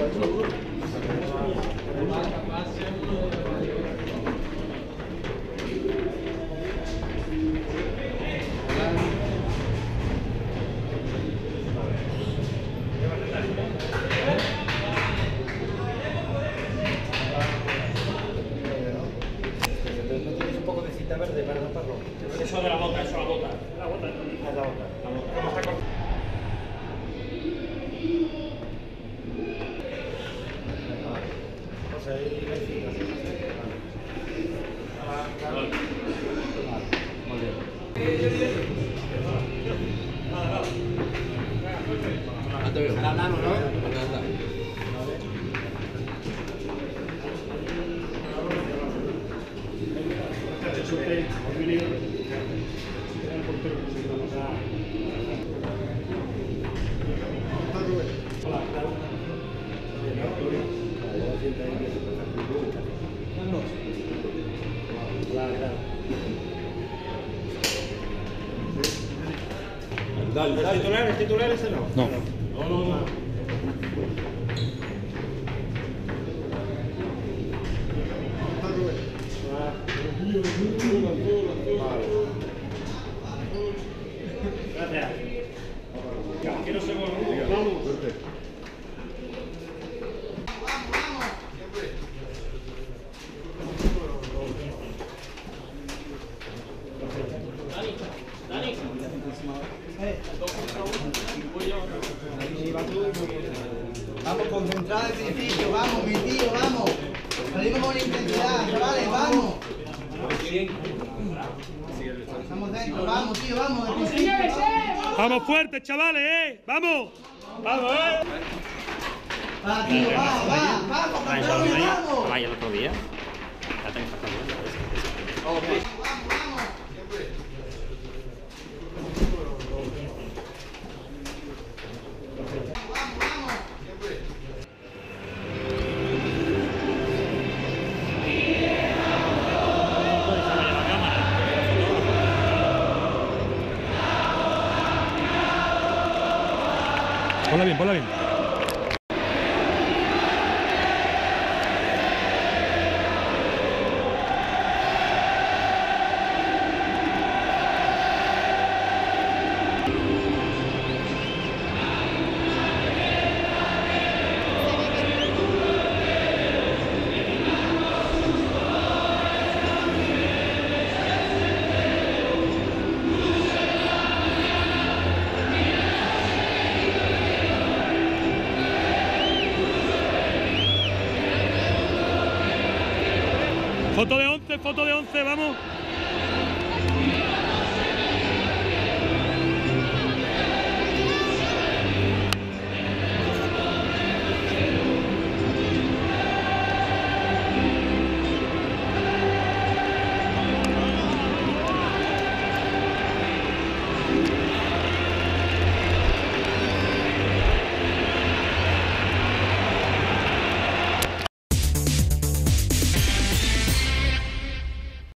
Un poco de cinta verde para taparlo. Eso de la bota, eso la bota. La bota, La bota. ¿Cómo está cortado? O sea, ahí hay cinta. Muy bien. Ahora hablamos, ¿no? ¿El titular ese no? No. No. Gracias. Que no se vuelva. Vamos. Vamos, concentrado el principio, vamos, mi tío, vamos. Salimos con intensidad, chavales, vamos. Estamos dentro, vamos, tío, vamos. Del principio, vamos. ¡Vamos fuerte, chavales, ¡Vamos! ¡Vamos, Va, tío, va, concentrado, vamos. Vaya el otro día. Ponla bien, ponla bien. Foto de 11, vamos.